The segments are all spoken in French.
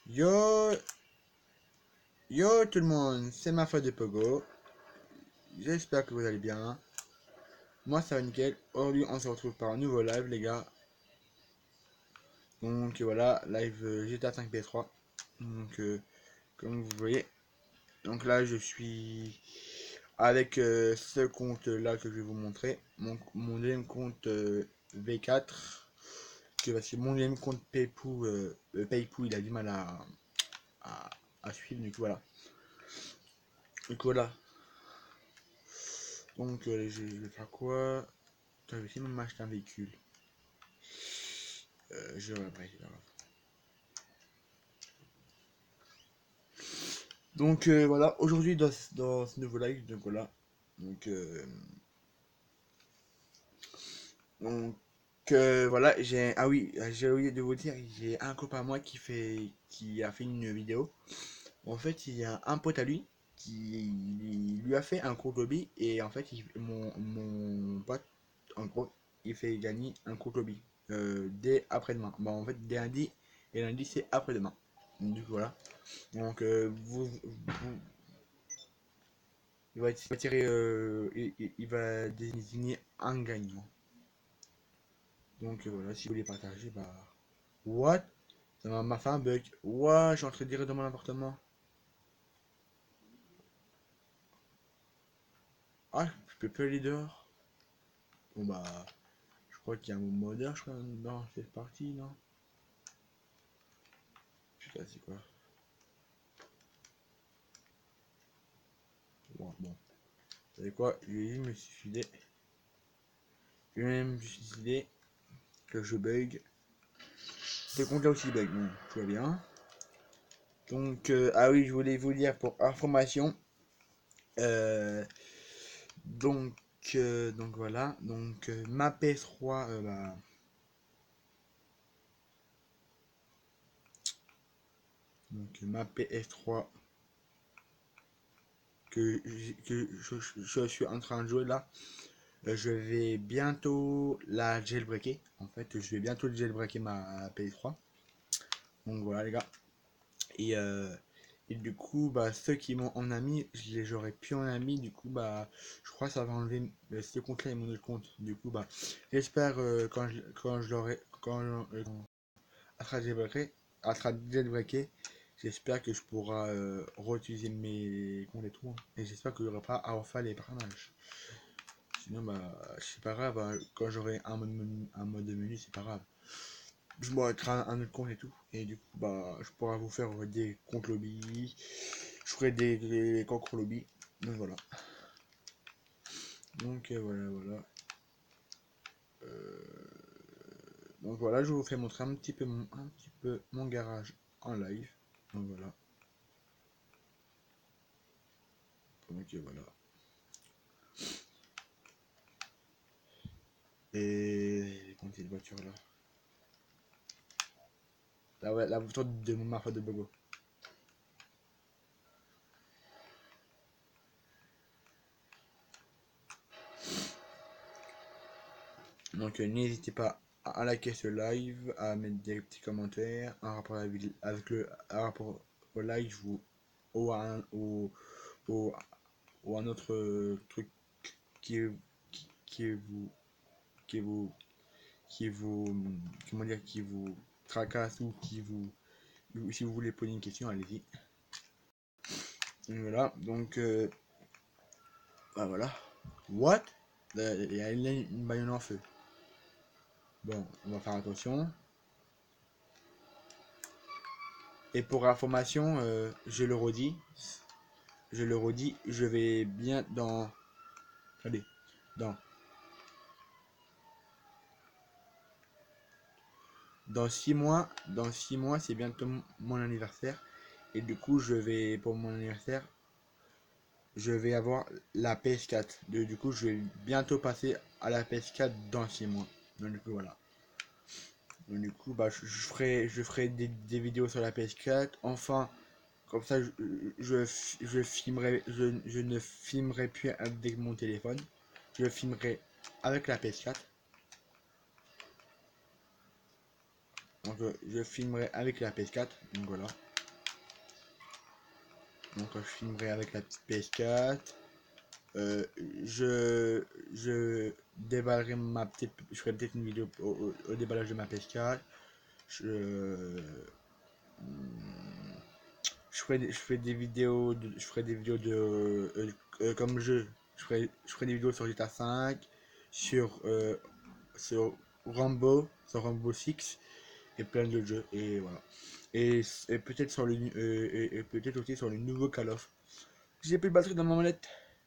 Yo, yo tout le monde, c'est ma faute de Pogo. J'espère que vous allez bien. Moi ça va nickel. Aujourd'hui on se retrouve pour un nouveau live les gars. Donc voilà, live GTA 5 PS3. Donc comme vous voyez. Donc là je suis avec ce compte là que je vais vous montrer. Mon deuxième compte V4. Parce que mon deuxième compte Paypoo il a du mal à, à suivre. Du coup voilà. Donc voilà. Donc je vais faire quoi? Je vais essayer de m'acheter un véhicule. Je vais après, c'est pas grave. Donc voilà, aujourd'hui dans ce nouveau live, donc voilà. Donc, donc voilà, j'ai oublié de vous dire, j'ai un copain à moi qui a fait une vidéo. En fait, il y a un pote à lui qui lui a fait un cours lobby et en fait, mon pote, en gros, il fait gagner un cours lobby dès après-demain. Bon, en fait, dès lundi et lundi c'est après-demain. Du coup, voilà. Donc, il va tirer, il va désigner un gagnant. Donc voilà, si vous voulez partager, bah. What? Ça m'a fait un bug. What? Je suis en train de dire dans mon appartement. Ah, je peux plus aller dehors. Bon bah, je crois qu'il y a un modeur, je crois, dans cette partie, non? Putain, c'est quoi? Bon. Vous savez quoi? Je vais me suicider. Je vais même me suicider. Que je bug. Ce compte là aussi bug. Bon, tout va bien. Donc, ah oui, je voulais vous dire pour information. Euh, donc, donc voilà. Donc, ma PS3, bah. Donc, ma PS3 que je suis en train de jouer là. Je vais bientôt la jailbreaker. En fait, je vais bientôt jailbreaker ma PS3. Donc voilà les gars. Et, euh, et du coup, bah, ceux qui m'ont en ami, je les aurais pu en ami. Du coup, bah, je crois que ça va enlever ce compte-là et mon autre compte. Du coup, bah, j'espère quand je l'aurai, à sera jailbreaké, à sera jailbreaké, j'espère que je pourrai réutiliser mes comptes et tout. Et j'espère qu'il n'y aura pas à refaire les parrainages. Sinon, bah, c'est pas grave. Hein, quand j'aurai un mode de menu, c'est pas grave. Je m'aurai créé un autre compte et tout. Et du coup, bah, je pourrai vous faire des comptes lobby. Je ferai des concours lobby. Donc voilà. Donc voilà. Donc voilà, je vous fais montrer un petit peu mon garage en live. Donc voilà. Donc voilà. Et les comptes de voiture là. La voiture de mon marque de Bogo. Donc n'hésitez pas à liker ce live, à mettre des petits commentaires en rapport avec le en rapport au live ou à un, ou, ou un autre truc qui, qui vous qui vous qui vous comment dire qui vous tracasse ou qui vous si vous voulez poser une question, allez-y. Voilà, donc bah voilà. What? Il y a une bagnole en feu. Bon, on va faire attention. Et pour information, je le redis, je vais bien dans, allez, dans, dans 6 mois, c'est bientôt mon anniversaire. Et du coup, pour mon anniversaire, je vais avoir la PS4. Du coup, je vais bientôt passer à la PS4 dans 6 mois. Donc du coup, voilà. Donc du coup, bah, je ferai des vidéos sur la PS4. Enfin, comme ça, je filmerai, je ne filmerai plus avec mon téléphone. Je filmerai avec la PS4. Donc je filmerai avec la PS4. Donc voilà. Donc je filmerai avec la petite PS4. Je déballerai ma petite. Je ferai peut-être une vidéo au déballage de ma PS4. Je, je ferai des vidéos comme jeu. Je ferai des vidéos sur GTA 5, sur, sur sur Rambo 6 et plein d'autres jeux. Et voilà. Et peut-être sur et peut-être aussi sur le nouveau Call of. J'ai plus de batterie dans ma molette.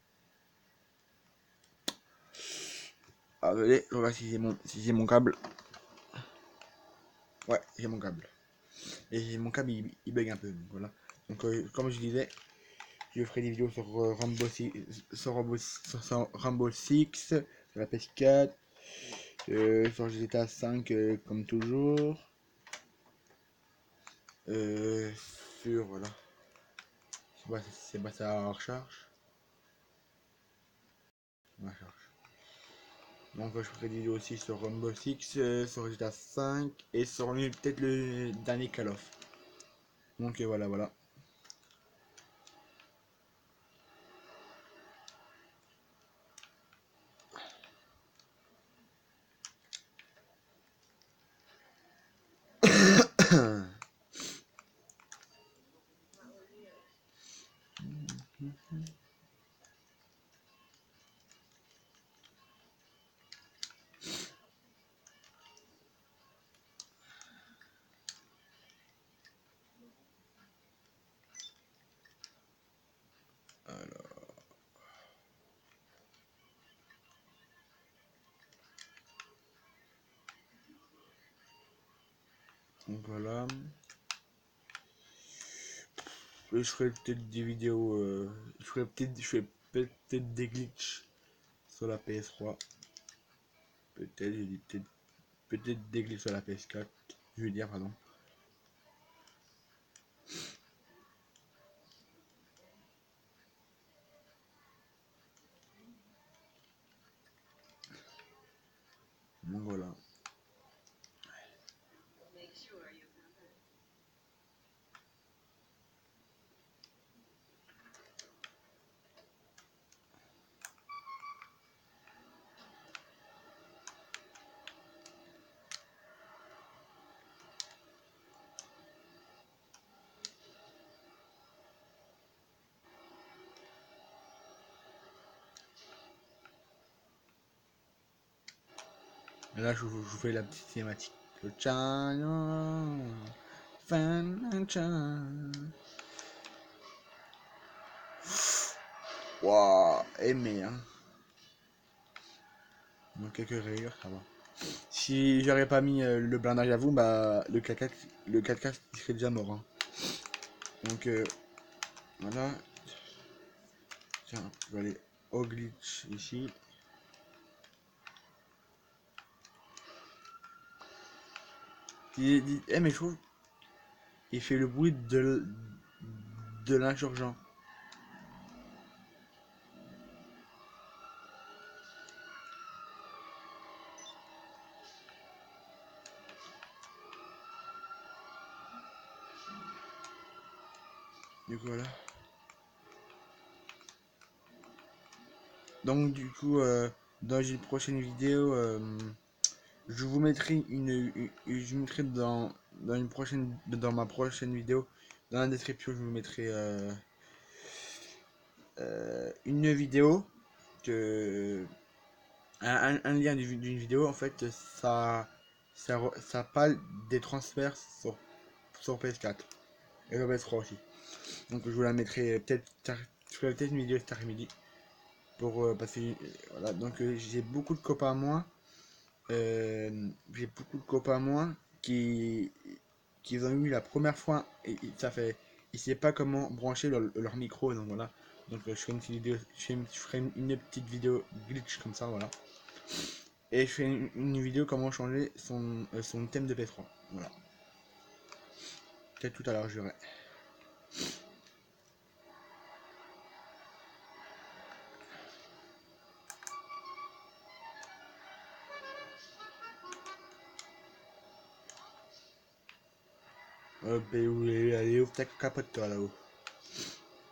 Ah, allez, on va voir si c'est mon câble. Ouais, j'ai mon câble. Et mon câble il bug un peu. Donc voilà. Donc comme je disais, je ferai des vidéos sur Rambo 6, sur la PS4, sur GTA 5 comme toujours. Euh, sur voilà. C'est pas ça en recharge. En recharge. Donc je ferai des vidéos aussi sur Rainbow Six, sur GTA 5 et sur peut-être le dernier Call of. Donc voilà voilà. Donc voilà. Et je ferai peut-être des vidéos. Je ferai peut-être des glitches sur la PS3. Peut-être, j'ai dit peut-être des glitches sur la PS4. Je veux dire, pardon. Donc voilà. Et là, je vous fais la petite cinématique. Le China, fan China. Waouh, aimé, hein. Donc quelques rayures, ça va. Si j'aurais pas mis le blindage à vous, bah le 4K il serait déjà mort, hein. Donc voilà. Tiens, je vais aller au glitch ici. Mais je trouve il fait le bruit de l'insurgent. Du coup voilà. Donc du coup dans une prochaine vidéo je vous mettrai je mettrai dans une prochaine dans ma prochaine vidéo dans la description je vous mettrai une vidéo que un lien d'une vidéo en fait ça parle des transferts sur PS4 et sur PS3 aussi. Donc je vous la mettrai je ferai peut-être une vidéo cet après-midi pour passer voilà. Donc j'ai beaucoup de copains à moi qui qui ont eu la première fois et ça fait ils savaient pas comment brancher leur micro donc voilà. Donc je ferai une petite vidéo je ferai une petite vidéo glitch comme ça voilà. Et je fais une vidéo comment changer son thème de PS3 voilà. Peut-être tout à l'heure je dirais. Allez, ouvre ta capote toi là-haut.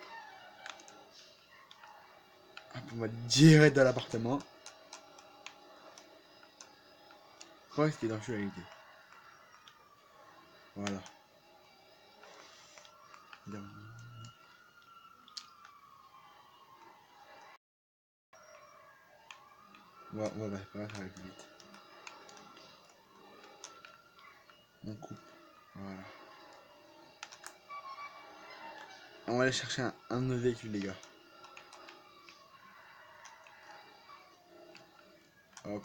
Hop, on va direct dans l'appartement. Restez dans la réalité. Voilà. On va faire ça avec vite. On coupe. Voilà. On va aller chercher un de nos véhicules, les gars. Hop.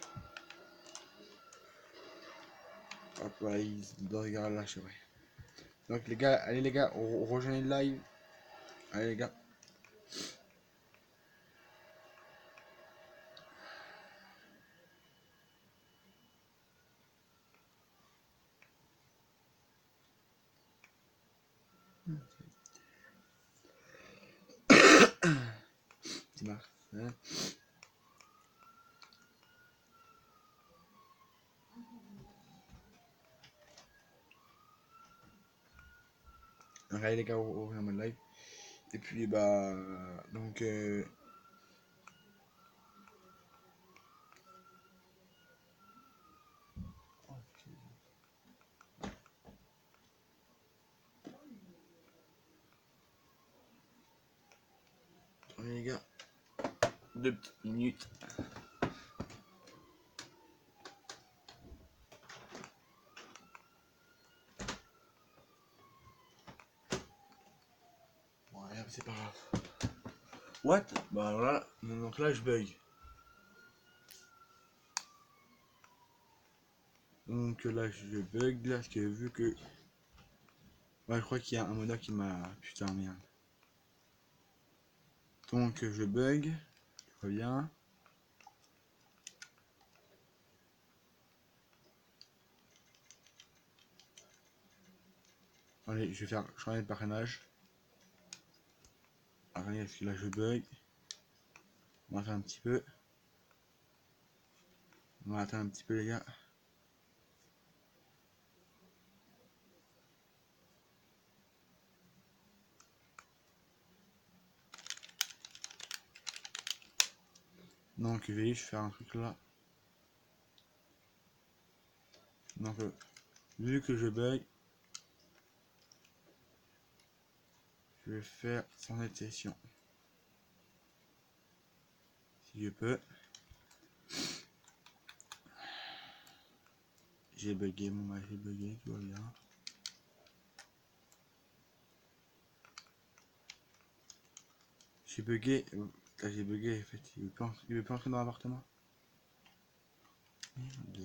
Hop, voilà, il doit regarder là, c'est vrai. Donc les gars, allez les gars, rejoignez le live. Allez les gars. C'est marche. Hein. Donc allez les gars, rejoignez le live. Et puis bah donc allez les gars, 2 petites minutes. Ouais, c'est pas grave. What? Bah voilà, donc là je bug. Donc là je bug là parce que vu que ouais, je crois qu'il y a un modèle qui m'a putain merde. Donc je bug, je reviens. Allez, je vais faire changer de parrainage. Allez, parce que là je bug. On va faire un petit peu. On va attendre un petit peu les gars. Donc je vais juste faire un truc là. Donc vu que je bug, je vais faire sans cette session. Si je peux. J'ai bugué, mon j'ai bugué, tout va bien. J'ai bugué, j'ai bugué, en fait, il veut pas entrer dans l'appartement. Merde.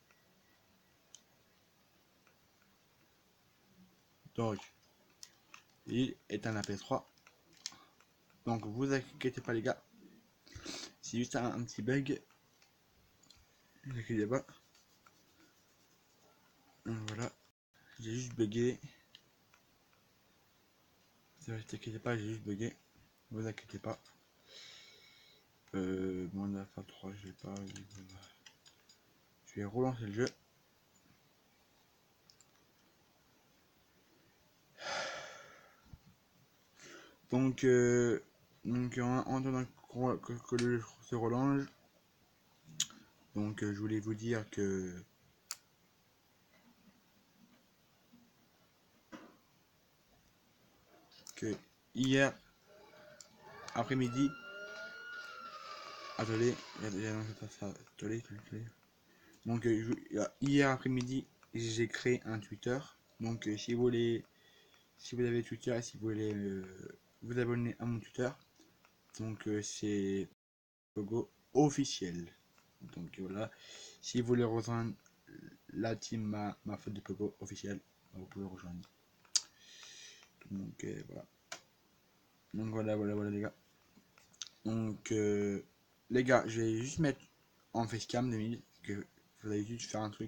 Donc, il est un AP3. Donc, vous inquiétez pas, les gars. C'est juste un petit bug. Ne vous inquiétez pas. Voilà. J'ai juste bugué. Ne vous inquiétez pas, j'ai juste bugué. Ne vous inquiétez pas. Mon alpha 3, je vais pas. Je vais relancer le jeu. Donc, en attendant que le jeu se relance, donc je voulais vous dire que hier après-midi, attendez, donc hier après-midi, j'ai créé un Twitter. Donc si vous voulez, si vous avez Twitter et si vous voulez vous abonner à mon Twitter, donc c'est Pogo officiel. Donc voilà, si vous voulez rejoindre la team ma faute de Pogo officiel, vous pouvez rejoindre. Donc voilà. Donc voilà les gars. Donc les gars, je vais juste mettre en facecam 2000 que vous allez juste faire un truc.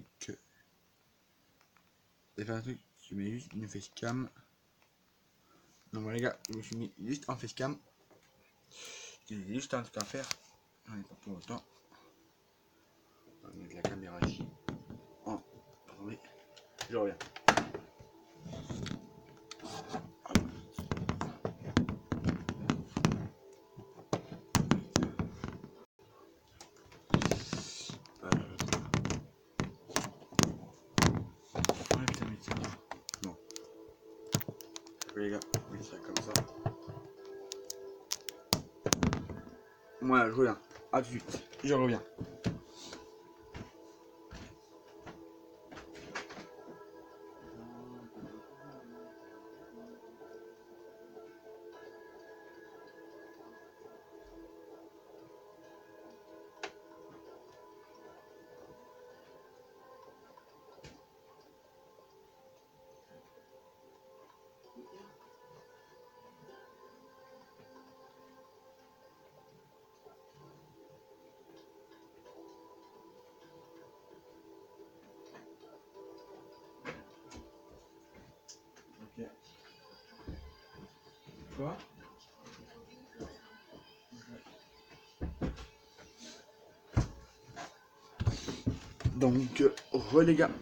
Je mets juste une facecam. Donc voilà les gars, je me suis mis juste en facecam. J'ai juste un truc à faire. On n'est pas pour autant. On va mettre la caméra ici. Oh, attendez, je reviens. les gars, oui, ça comme ça. Voilà, je reviens. A tout de suite, je reviens. Ok. Quoi? Donc, les gars.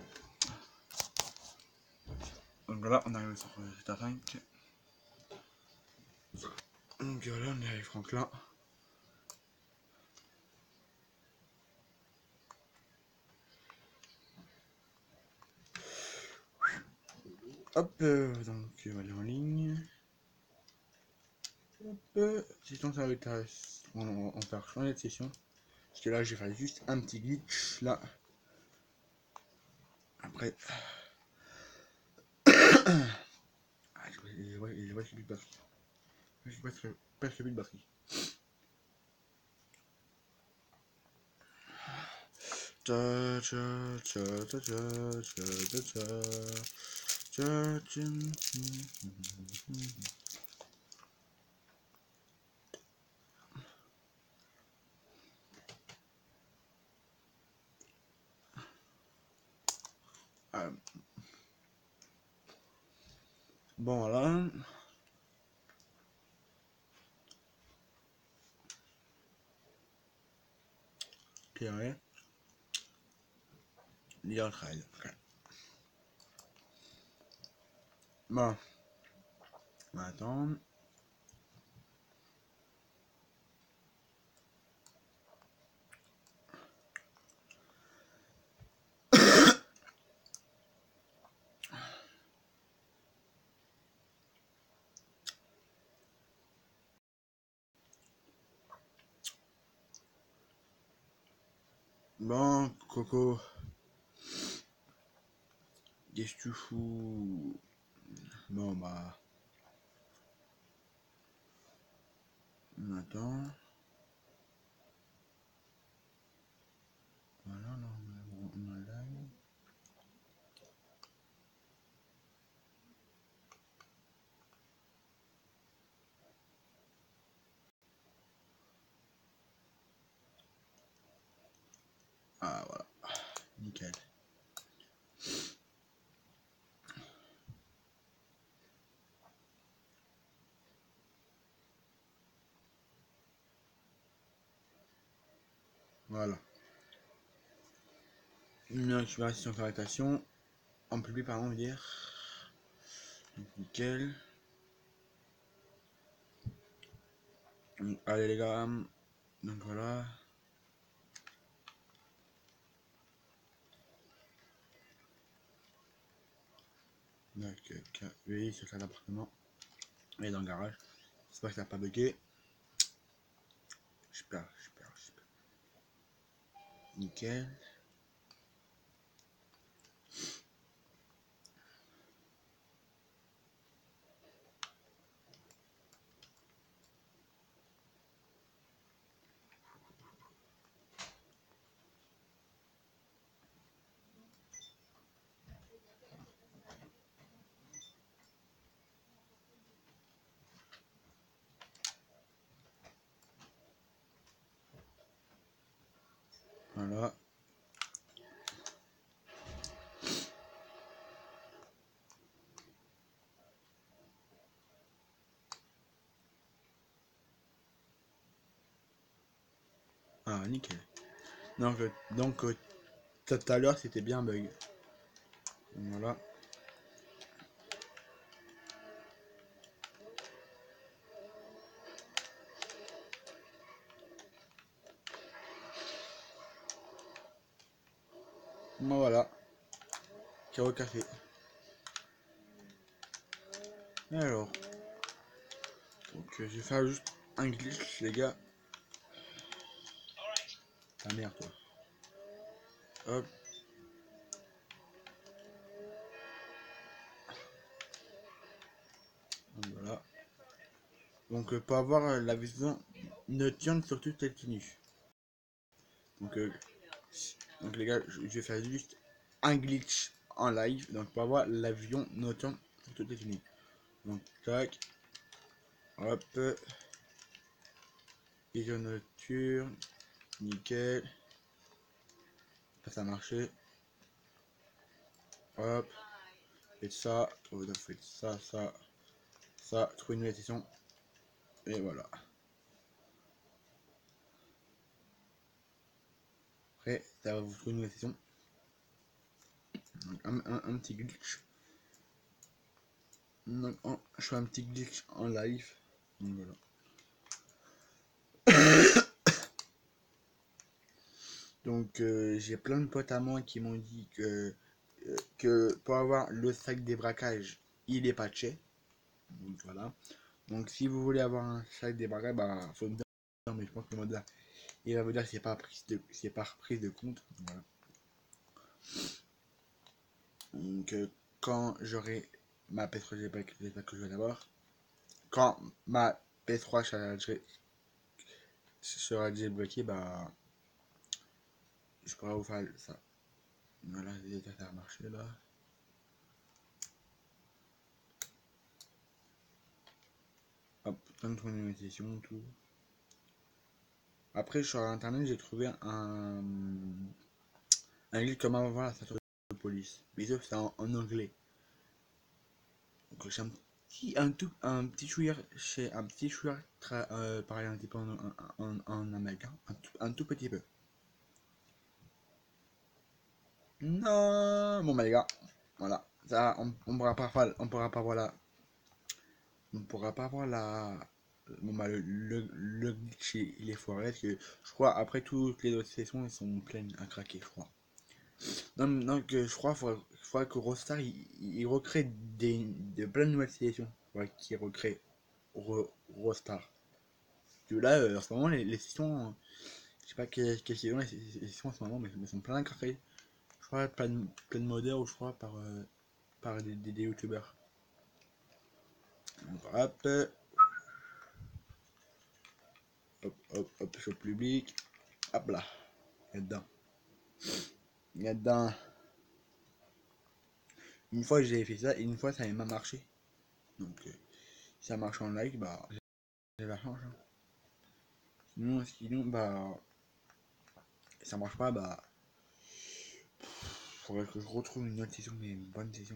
Donc voilà, on arrive sur GTA 5. Donc voilà, on est avec Franklin. Hop, donc on va aller en ligne. Hop, session salutation. On va faire changer de session. Parce que là, j'ai fait juste un petit glitch là. Après. Ah, je vois qu'il n'y a plus de batterie. J'ai presque plus de batterie. Ta ta ta ta ta ta ta ta ta. Bon voilà. Carré. Lire le trail. Okay. Bon. On va attendre. Bon, Coco. Qu'est-ce que tu fous? Bon bah. On attend. Voilà, on a live. Ah voilà. Nickel. Voilà. Une récupération de fabrication. En public, pardon, veut dire. Donc, nickel. Donc, allez les gars. Donc voilà. Donc, oui, c'est ça l'appartement. Et dans le garage. J'espère que ça n'a pas bugué. J'espère. Nickel. Voilà. Ah, nickel. Donc tout à l'heure, c'était bien un bug. Voilà. Bon, voilà. Ciao café. Alors, donc je vais faire juste un glitch, les gars. Ta merde, toi. Hop. Donc, voilà. Donc, pour avoir la vision nocturne sur toute la tenue. Donc, donc les gars, je vais faire juste un glitch en live. Donc, pour avoir l'avion nocturne sur toute la tenue. Donc, tac. Hop. Vision nocturne. Nickel. Ça a marché. Hop. Faites ça. Faites ça, ça. Ça. Trouver une nouvelle session. Et voilà. Après, ça va vous trouver une nouvelle session. Un petit glitch. Donc, je fais un petit glitch en live. Donc voilà. Donc j'ai plein de potes à moi qui m'ont dit que pour avoir le sac des braquages, il est patché. Donc voilà. Donc si vous voulez avoir un sac des braquages, bah faut me dire, mais je pense que le mode là, il va vous dire que c'est pas reprise de compte. Voilà. Donc quand j'aurai ma PS3, j'espère que je vais l'avoir. Quand ma PS3 sera débloquée, bah je pourrai vous faire ça. Voilà, ça a marché là. Hop, plein de monétisation, tout. Après, sur internet, j'ai trouvé un livre comme avant la station de police. Mais sauf c'est en anglais. Donc j'ai un petit chouïa chez un petit chouïa parler un petit peu en américain. Un tout petit peu. Non, bon bah les gars, voilà. Ça, on pourra pas voir la, on pourra pas voir la, bon bah le glitch il est foiré parce que je crois après toutes les autres sessions elles sont pleines à craquer, je crois. Non, donc je crois qu'il faudra que Rockstar il recrée de plein de nouvelles sélections. Ouais, qui recrée Rockstar. Parce que là, en ce moment, les sessions, je sais pas quelle saison les sessions en ce moment, mais elles sont plein à craquer. Je crois plein de modeurs ou je crois par des youtubeurs. Donc, hop, sur public. Hop là. Il y a dedans. Il y a dedans. Une fois j'ai fait ça et une fois ça m'a marché. Donc si ça marche en live, bah j'ai la chance. Hein. Sinon, bah, ça marche pas, bah, faudrait que je retrouve une autre session, mais une bonne session.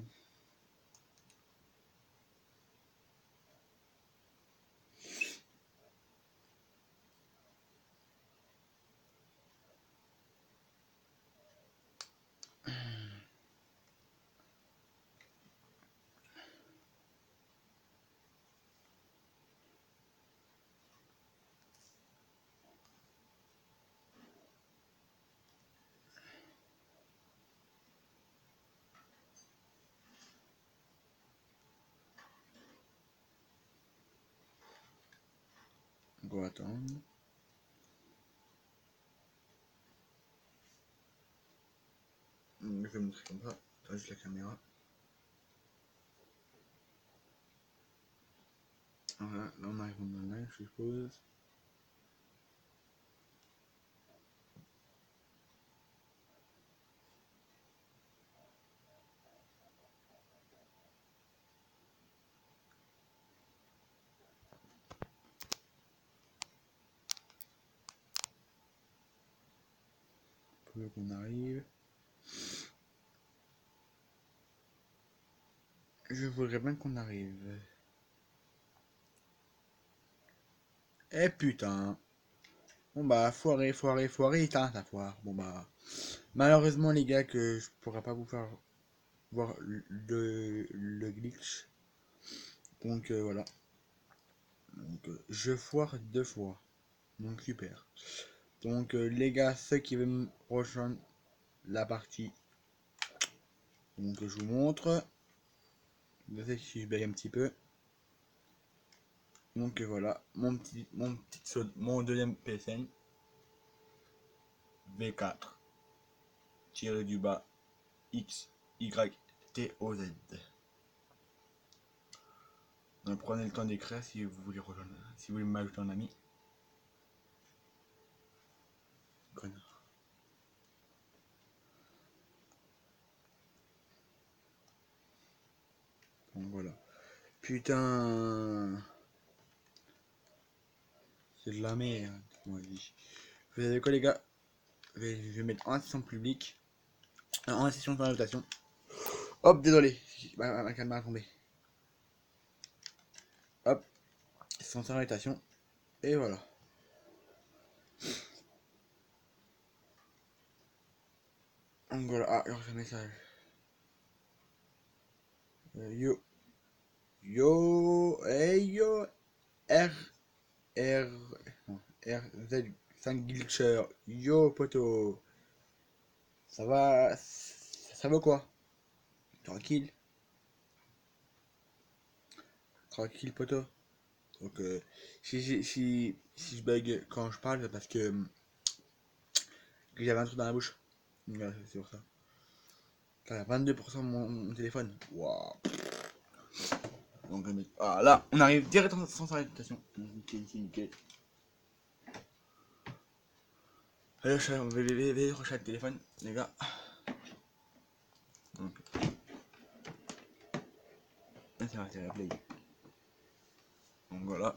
On va attendre. Je vais montrer comme ça. Attends, juste la caméra. Voilà, là on arrive en online, je suppose. Pour qu'on arrive. Je voudrais bien qu'on arrive. Eh putain. Bon bah, foiré, éteint ta foire. Bon bah, malheureusement les gars que je pourrais pas vous faire voir le glitch. Donc voilà. Donc je foire deux fois. Donc super. Donc les gars, ceux qui veulent me rejoindre la partie, donc je vous montre. Désolé si je bug un petit peu. Donc voilà, mon deuxième PSN V4 tiré du bas X Y T O Z. Donc prenez le temps d'écrire si vous voulez rejoindre, si vous voulez m'ajouter en ami. Connard. Donc voilà. Putain. C'est de la merde. Moi, vous savez quoi les gars, je vais mettre en session publique, en session d'invitation. Hop, désolé, ma caméra a tombé. Hop, session d'invitation. Et voilà. Donc voilà, ah, alors j'ai un message. Yo. Yo, hey yo, R, R, non, RZ 5 Glitcher. Yo, poto. Ça va quoi? Tranquille. Tranquille, poto. Donc, si je bug quand je parle, c'est parce que j'avais un truc dans la bouche. Voilà, c'est pour ça. Il y a 22% mon téléphone. Waouh. Donc, ah, là, on arrive directement sans arrêtation. Nickel, nickel. Allez, on va rechercher le téléphone, les gars. Donc, c'est la play. Donc voilà.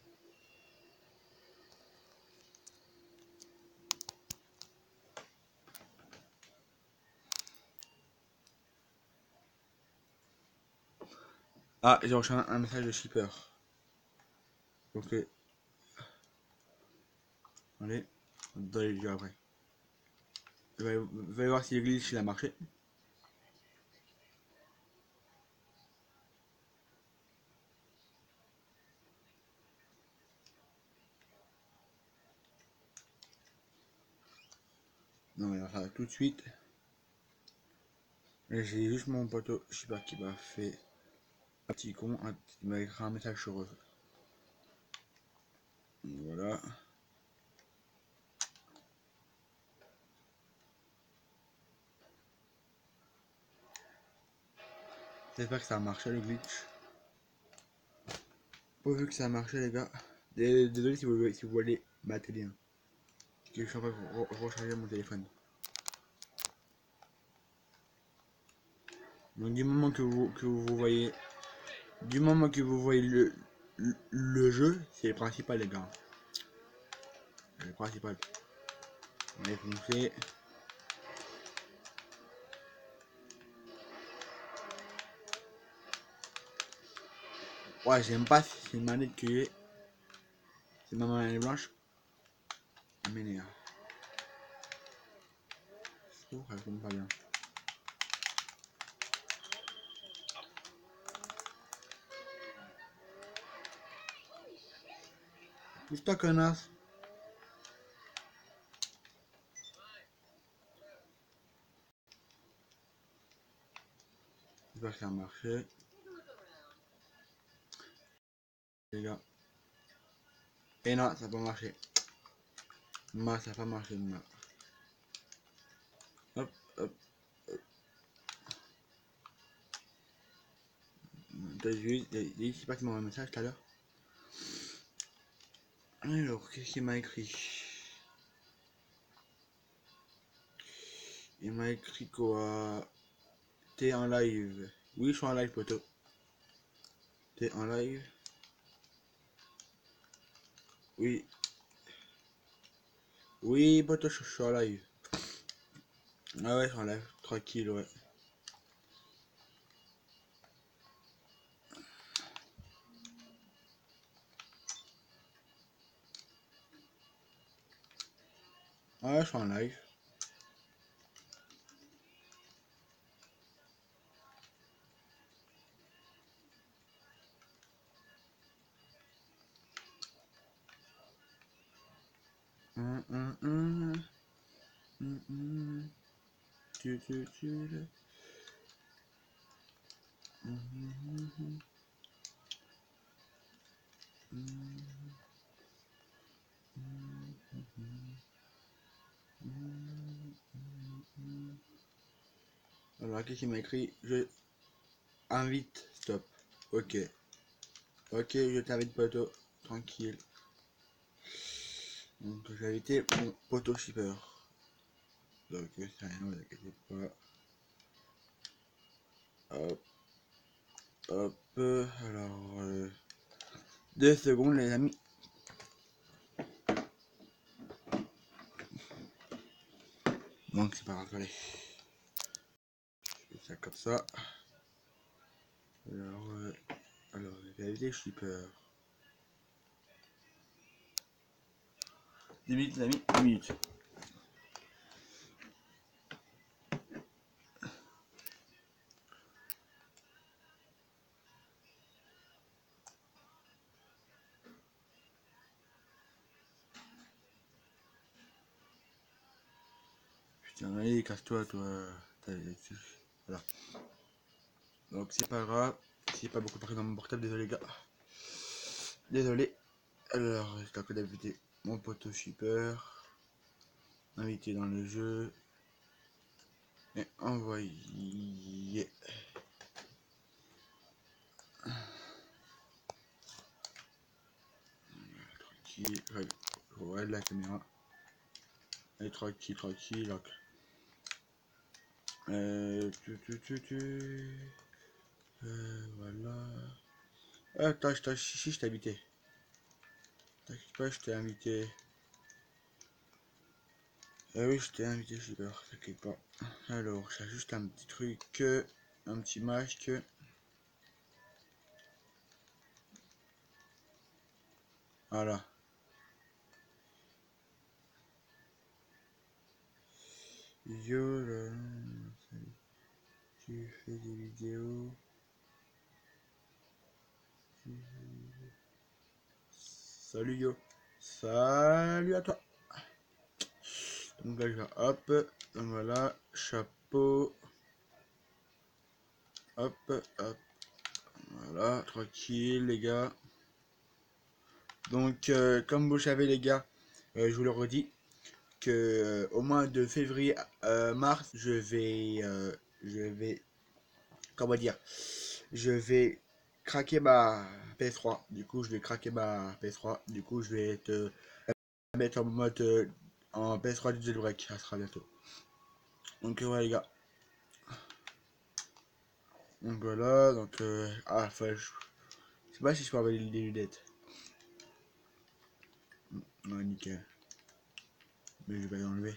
Ah, j'ai reçu un message de shipper. Ok. Allez, dans les yeux après. Vous allez voir si le glitch il a marché. Non, mais ça va tout de suite. J'ai juste mon poteau shipper qui m'a fait un petit con. Il m'a écrit un message sur eux. Voilà. J'espère que ça a marché le glitch. Pourvu que ça a marché les gars. Désolé si vous voyez ma télé. Hein. Je suis en train de recharger mon téléphone. Donc du moment que vous voyez. Du moment que vous voyez le jeu, c'est le principal les gars. C'est le principal. On est foncé. Ouais, j'aime pas si c'est une manette que c'est ma manette blanche. Elle m'énerve. Je trouve qu'elle tombe pas bien. Pousse-toi connasse. J'espère que ça a marché. Les gars. Et non, ça n'a pas marché. Moi, ça n'a pas marché. Moi. Hop, hop. T'as vu, je sais pas qui m'a envoyé un message tout à l'heure. Alors, qu'est-ce qu'il m'a écrit? Il m'a écrit quoi? T'es en live. Oui, je suis en live, poteau. T'es en live? Oui. Oui, poteau, je suis en live. Ah ouais, je suis en live. Tranquille, ouais. Ouais, je suis en live. Hum, hum, hum. Hum, hum. Tu, tu. Hum, hum, hum. Hum. qu'est-ce qu'il m'a écrit? Je invite, stop. Ok. Ok, je t'invite poteau, tranquille. Donc j'ai invité mon poteau shipper. Donc c'est rien, vous inquiétez pas. Hop, hop, alors 2 secondes les amis. Donc c'est pas grave, allez. Je fais ça comme ça. Alors j'ai invité shipper. 10 minutes les amis, 10 minutes. Putain, allez, casse-toi, toi. Voilà. Donc c'est pas grave. C'est pas beaucoup pris dans mon portable, désolé gars. Désolé. Alors, je t'appelle d'inviter mon poteau shipper. Invité dans le jeu. Et envoyer. Tranquille. Ouais, la caméra. Allez, tranquille, tranquille. Donc. Voilà. Attends, si, je t'ai invité. T'inquiète pas, je t'ai invité. Oui, je t'ai invité, shipper. T'inquiète pas. Alors, j'ai juste un petit truc. Un petit masque. Voilà. Yo, là, tu fais des vidéos. Salut yo. Salut à toi. Donc là, je vais hop. Donc voilà, chapeau. Hop, hop. Voilà, tranquille les gars. Donc, comme vous savez les gars, je vous le redis, que au mois de février, mars, je vais, comment dire, je vais craquer ma PS3. Du coup, je vais craquer ma PS3. Du coup, je vais te mettre en mode en PS3 du jailbreak. Ça sera bientôt. Donc voilà les gars. Donc voilà, donc enfin, je sais pas si je peux avoir les lunettes. Ouais, nickel. Mais je vais les enlever.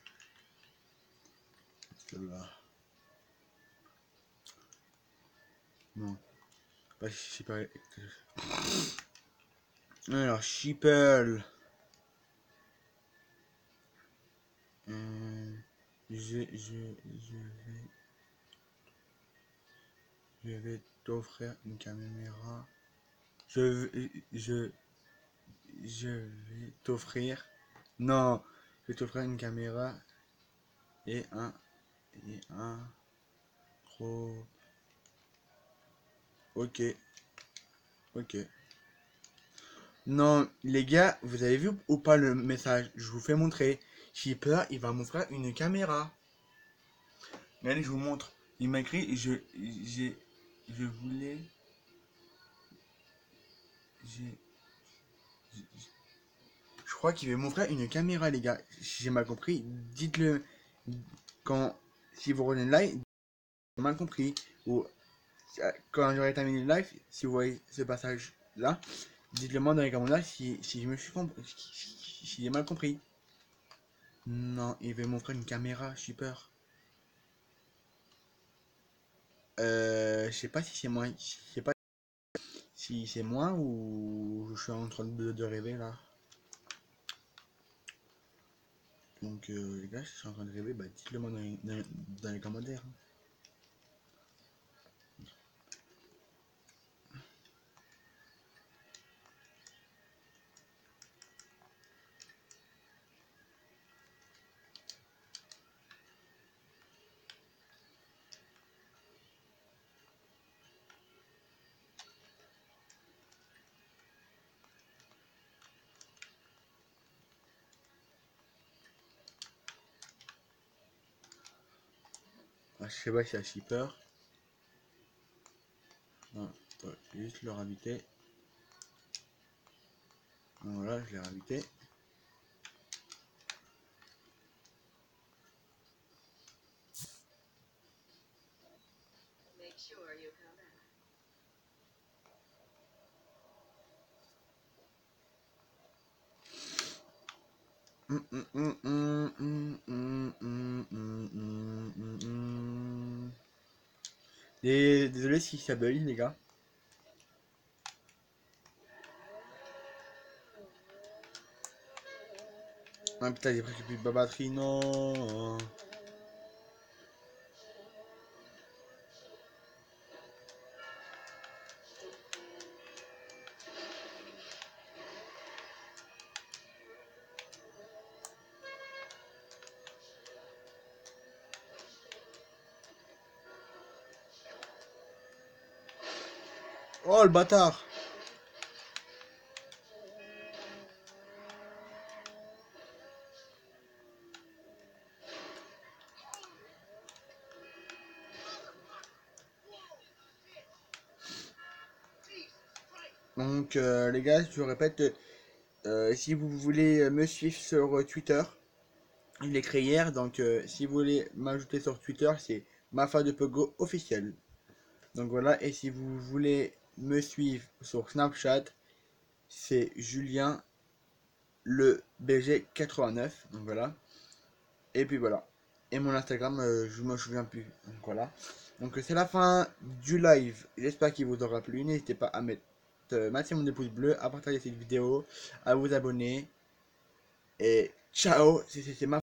Celle-là. Non. Pas si c'est pas. Alors, Sheeple. Je vais t'offrir une caméra. Je, je vais t'offrir. Non, je vais t'offrir une caméra et un trop. Ok, ok. Non, les gars, vous avez vu ou pas le message? Je vous fais montrer. Shipper, il va m'offrir une caméra. Allez, je vous montre. Il m'a écrit, je voulais, j'ai, je crois qu'il va m'offrir une caméra, les gars. Si j'ai mal compris, dites-le quand, si vous revenez live, j'ai mal compris. Ou quand j'aurai terminé le live, si vous voyez ce passage-là, dites-le moi dans les commentaires si je me suis compris, si j'ai mal compris. Non, il va m'offrir une caméra, super. Je sais pas si c'est moi, je sais pas si c'est moi ou je suis en train de rêver là. Donc les gars, si je suis en train de rêver, bah dites-le moi dans les commentaires. je sais pas si y a shipper. Non, je vais juste le rajouter. Voilà, je l'ai rajouté. Et désolé si ça bug les gars. Ah putain, j'ai presque plus de batterie, non. Oh le bâtard. Donc les gars, je vous répète, si vous voulez me suivre sur Twitter, je l'ai créé hier, donc si vous voulez m'ajouter sur Twitter, c'est Mafa de Pogo officiel. Donc voilà, et si vous voulez me suivre sur Snapchat, c'est Julien le BG89. Donc voilà. Et puis voilà. Et mon Instagram, je me souviens plus. Donc voilà. Donc c'est la fin du live. J'espère qu'il vous aura plu. N'hésitez pas à mettre maximum de pouces bleus, à partager cette vidéo, à vous abonner. Et ciao, c'est ma